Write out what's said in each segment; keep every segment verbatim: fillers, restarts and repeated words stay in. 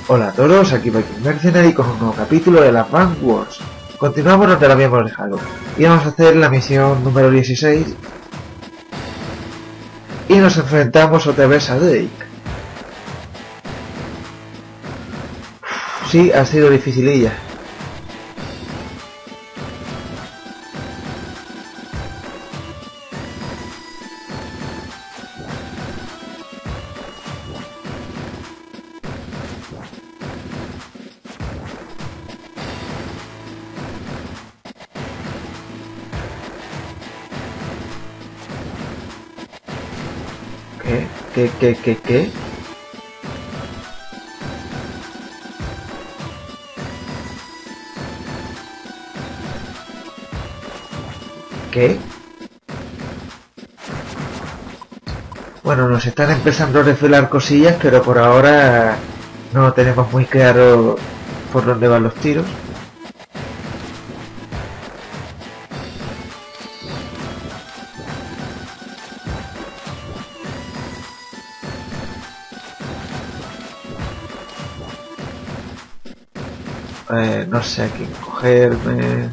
Hola a todos, aquí Viking Mercenary con un nuevo capítulo de la Advance Wars. Continuamos donde lo habíamos dejado y vamos a hacer la misión número dieciséis y nos enfrentamos otra vez a Drake. Sí, ha sido dificililla. ¿Qué? ¿Qué? ¿Qué? ¿Qué? ¿Qué? ¿Qué? Bueno, nos están empezando a desvelar cosillas, pero por ahora no tenemos muy claro por dónde van los tiros. Eh, no sé a quién cogerme.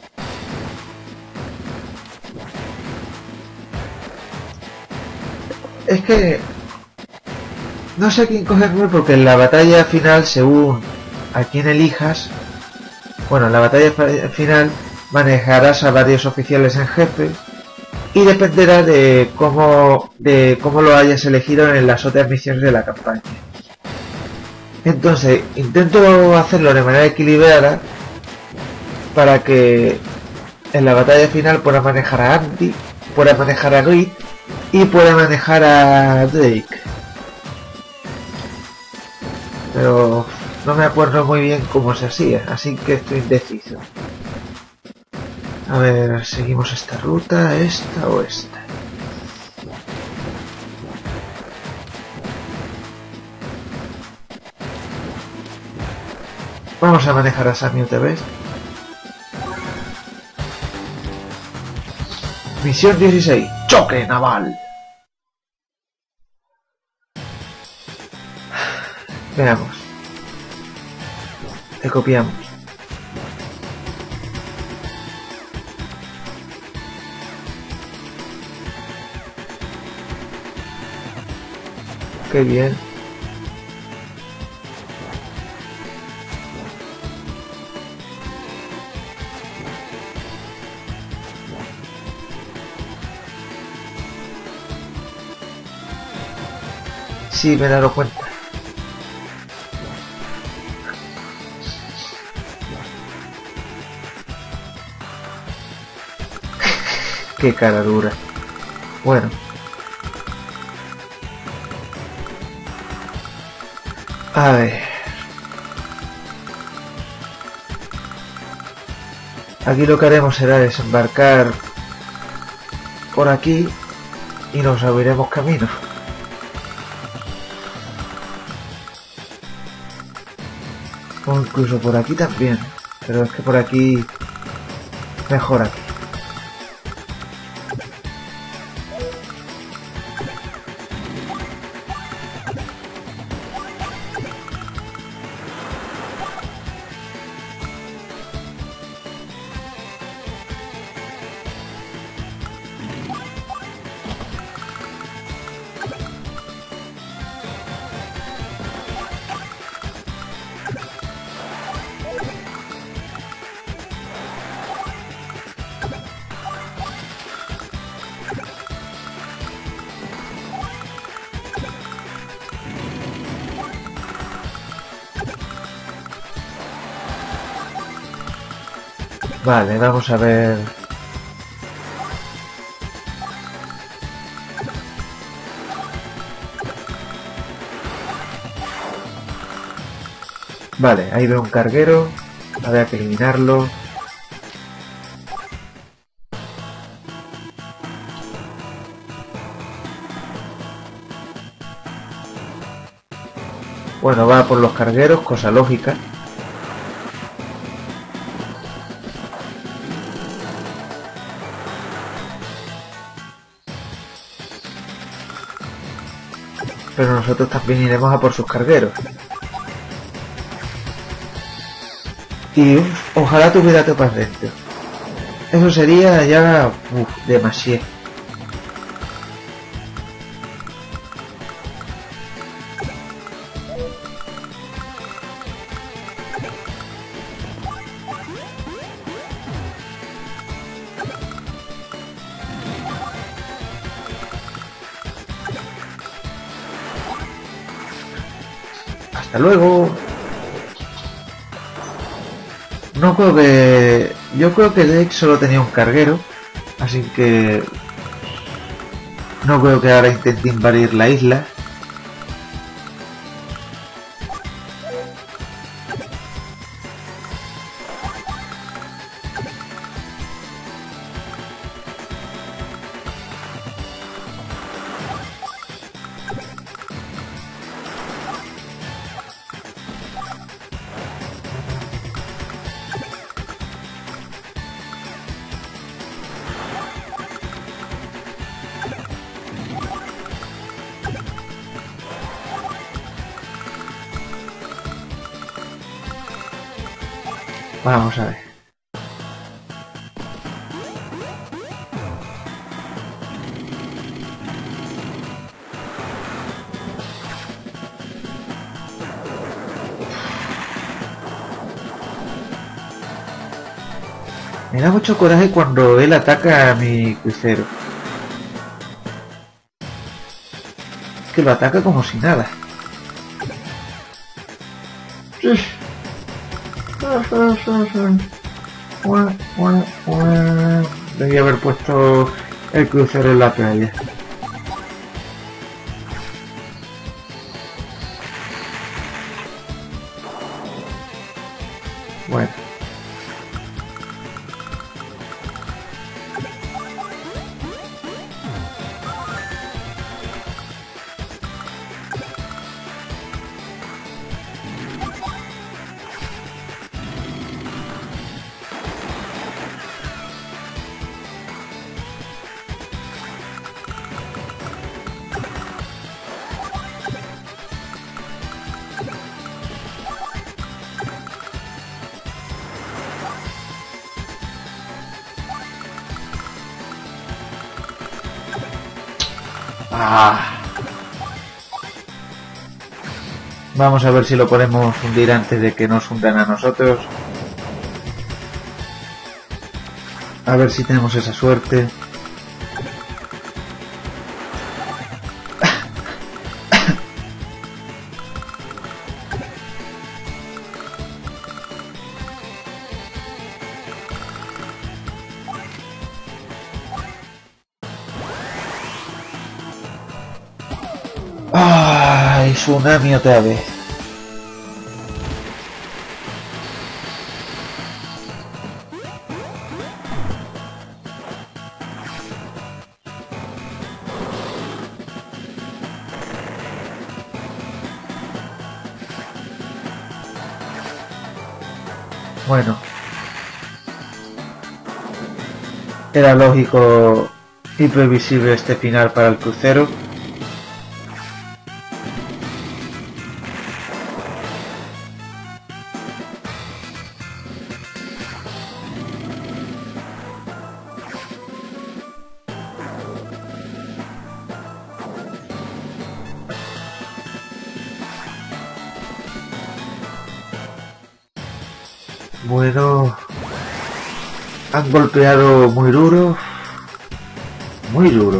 Es que no sé a quién cogerme porque en la batalla final, según a quién elijas, bueno, en la batalla final manejarás a varios oficiales en jefe y dependerá de cómo de cómo lo hayas elegido en las otras misiones de la campaña. Entonces intento hacerlo de manera equilibrada para que en la batalla final pueda manejar a Andy, pueda manejar a Reed y pueda manejar a Drake. Pero no me acuerdo muy bien cómo se hacía, así que estoy indeciso. A ver, seguimos esta ruta, esta o esta. Vamos a manejar a Sammy otra vez. Misión dieciséis. Choque naval. Veamos. Te copiamos. Qué bien. Sí, me he dado cuenta. Qué cara dura. Bueno. A ver. Aquí lo que haremos será desembarcar por aquí y nos abriremos camino. O incluso por aquí también. Pero es que por aquí mejor aquí. Vale, vamos a ver. Vale, ahí veo un carguero. Habrá que eliminarlo. Bueno, va por los cargueros, cosa lógica. Pero nosotros también iremos a por sus cargueros. Y uf, ojalá tuviera tropas dentro. Eso sería ya uf, demasiado. Hasta luego. No creo que... Yo creo que Drake solo tenía un carguero, así que... No creo que ahora intente invadir la isla. Vamos a ver. Me da mucho coraje cuando él ataca a mi crucero. Que lo ataca como si nada. Debía haber puesto el crucero en la playa. Bueno. Ah. Vamos a ver si lo podemos hundir antes de que nos hundan a nosotros. A ver si tenemos esa suerte. ¡Ay, tsunami otra vez! Bueno. Era lógico y previsible este final para el crucero. Bueno, han golpeado muy duro, muy duro.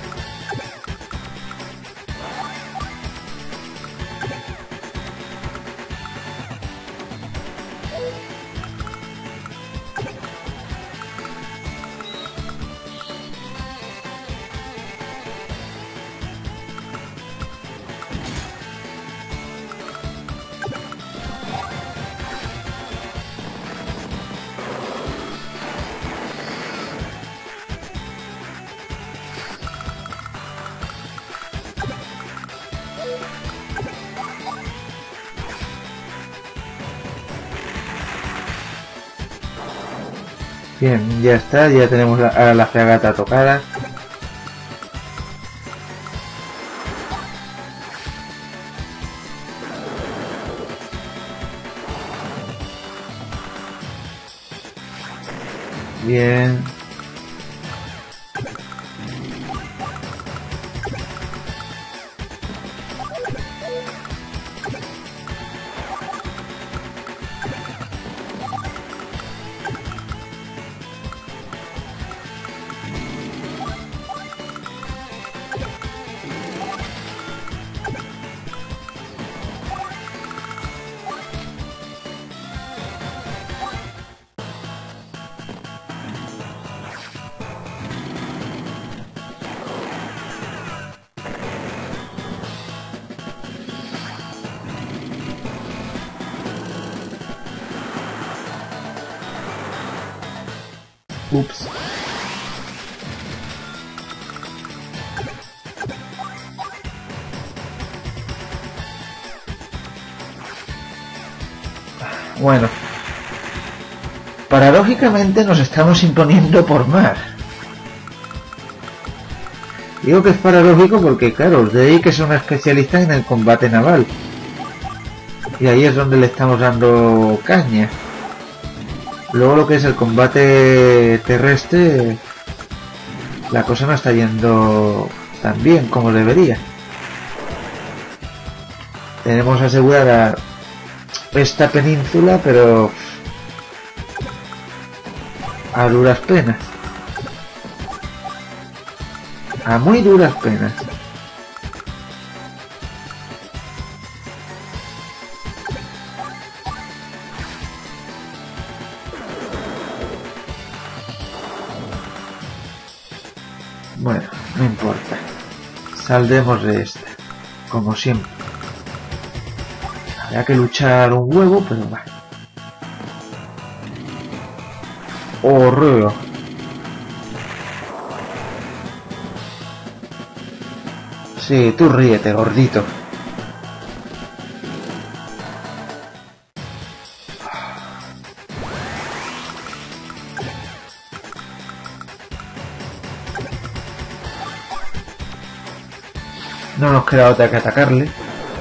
Bien, ya está, ya tenemos la, a la fragata tocada. Bien. Ups. Bueno. Paradójicamente nos estamos imponiendo por mar. Digo que es paradójico porque, claro, de ahí que son especialistas en el combate naval. Y ahí es donde le estamos dando caña. Luego lo que es el combate terrestre, la cosa no está yendo tan bien como debería. Tenemos asegurada esta península, pero a duras penas. A muy duras penas. Bueno, no importa. Saldremos de esta, como siempre. Habrá que luchar un huevo, pero va. ¡Horror! Sí, tú ríete, gordito. No nos queda otra que atacarle.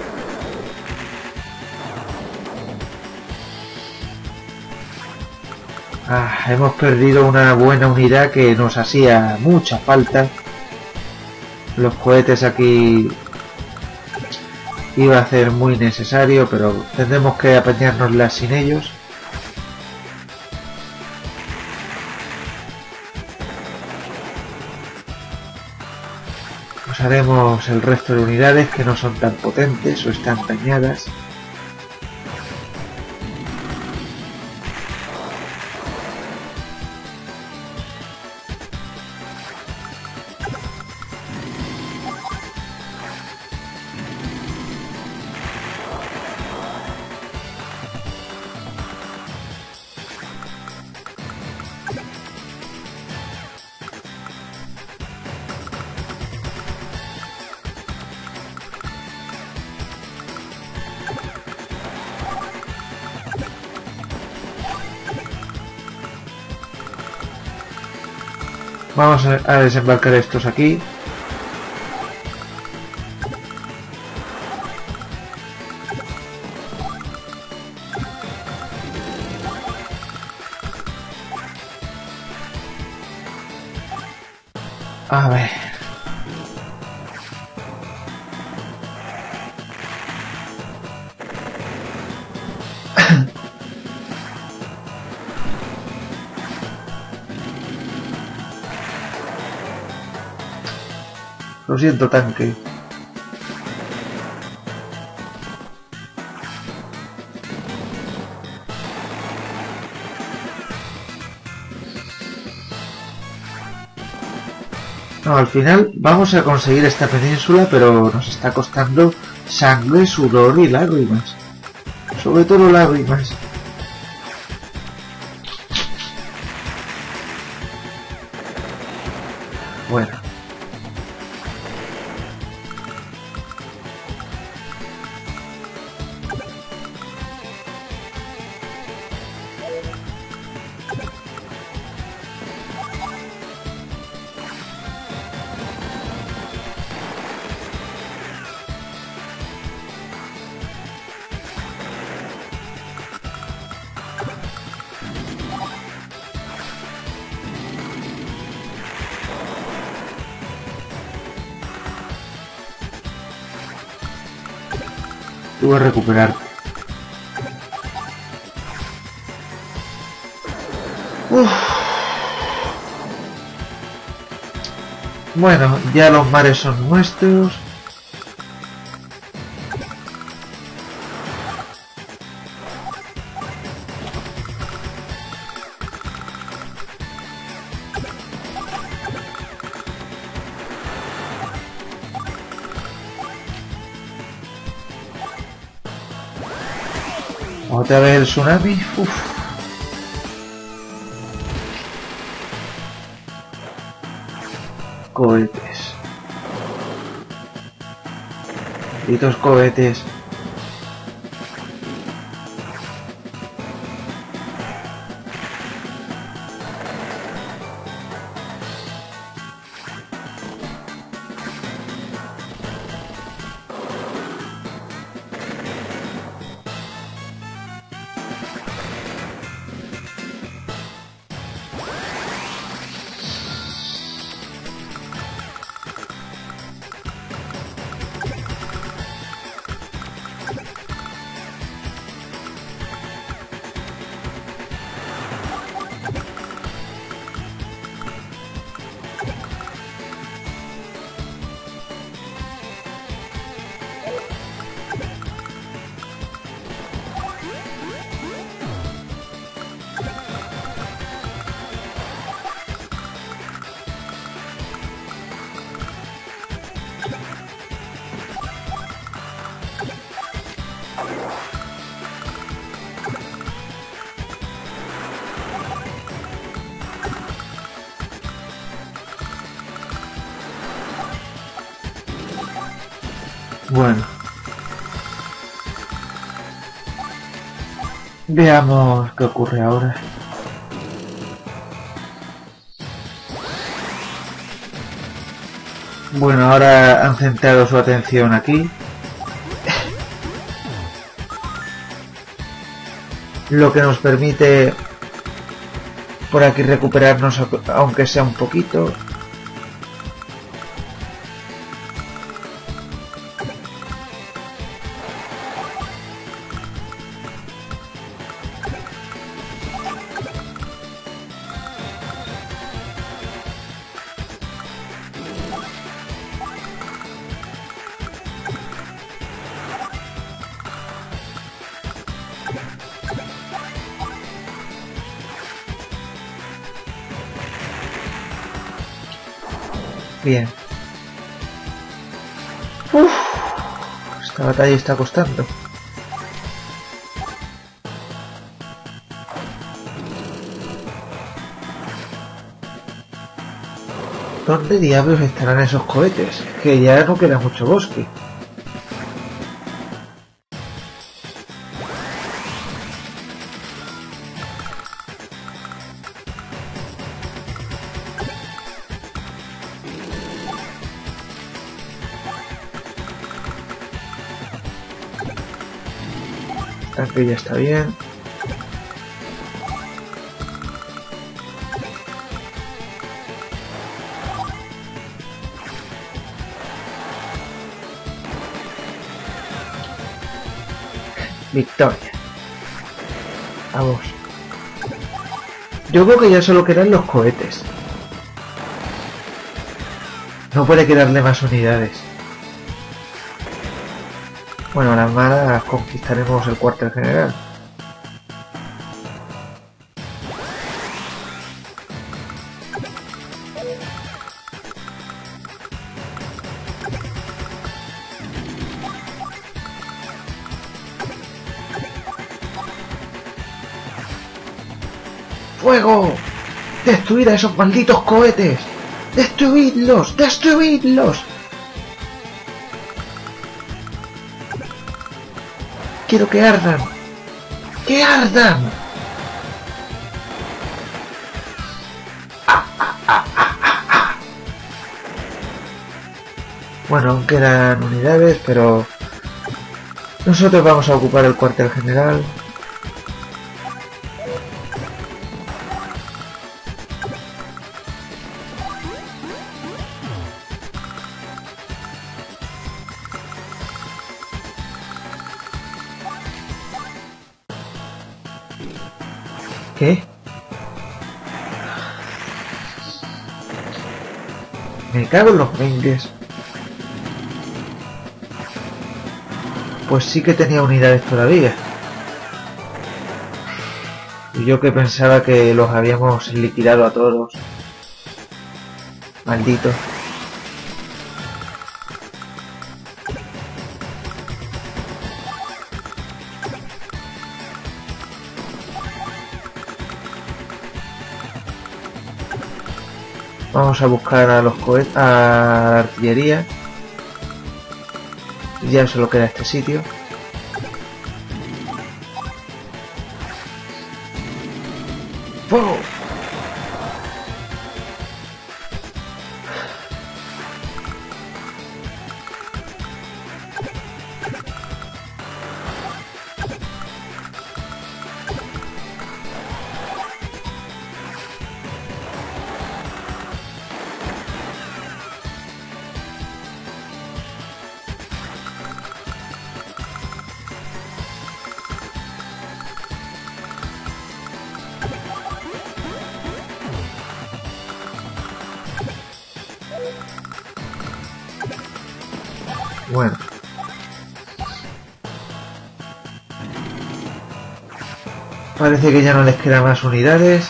Ah, hemos perdido una buena unidad que nos hacía mucha falta. Los cohetes aquí iba a ser muy necesario, pero tendremos que apañárnoslas sin ellos. Usaremos el resto de unidades que no son tan potentes o están dañadas. Vamos a desembarcar estos aquí. A ver. Lo siento, tanque. No, al final vamos a conseguir esta península, pero nos está costando sangre, sudor y lágrimas. Sobre todo lágrimas. Bueno. tú a recuperarte. Uf. Bueno, ya los mares son nuestros. Otra vez el tsunami. Uf. Cohetes. Malditos cohetes. Bueno. Veamos qué ocurre ahora. Bueno, ahora han centrado su atención aquí. Lo que nos permite por aquí recuperarnos, aunque sea un poquito. Bien. Uf, esta batalla está costando. ¿Dónde diablos estarán esos cohetes? Es que ya no queda mucho bosque. Aquí ya está bien. Victoria. Vamos. Yo creo que ya solo quedan los cohetes. No puede quedarle más unidades. Bueno, a las malas conquistaremos el cuartel general. ¡Fuego! ¡Destruid a esos malditos cohetes! ¡Destruidlos! ¡Destruidlos! ¡Quiero que ardan! ¡Que ardan! ¡Ah, ah, ah, ah, ah, ah! Bueno, aún quedan unidades, pero nosotros vamos a ocupar el cuartel general. ¿Qué? Me cago en los mengues. Pues sí que tenía unidades todavía. Y yo que pensaba que los habíamos liquidado a todos. Maldito. Vamos a buscar a los cohetes, a la artillería. Ya solo queda este sitio. ¡Fuego! Bueno. Parece que ya no les quedan más unidades.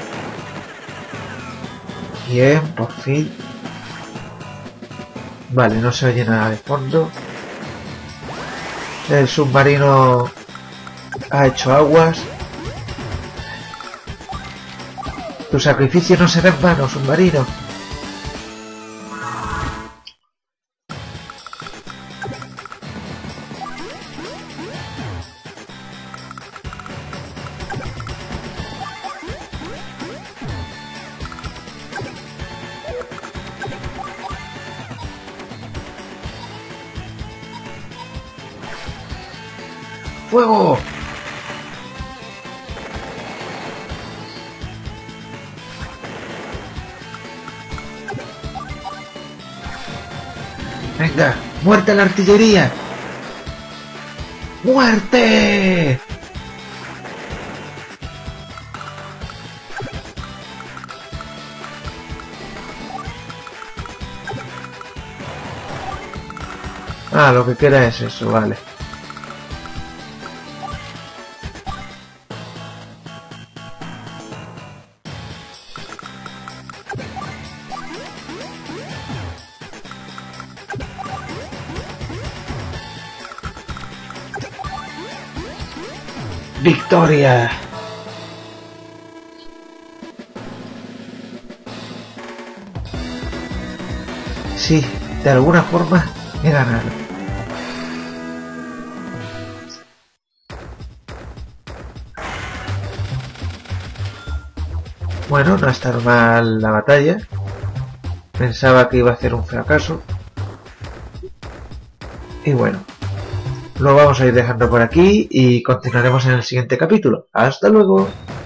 Bien, por fin. Vale, no se oye nada de fondo. El submarino ha hecho aguas. Tu sacrificio no será en vano, submarino. ¡Fuego! Venga, muerte a la artillería. ¡Muerte! Ah, lo que queda es eso, vale. ¡Victoria! Sí, de alguna forma he ganado. Bueno, no está mal la batalla. Pensaba que iba a ser un fracaso. Y bueno, lo vamos a ir dejando por aquí y continuaremos en el siguiente capítulo. ¡Hasta luego!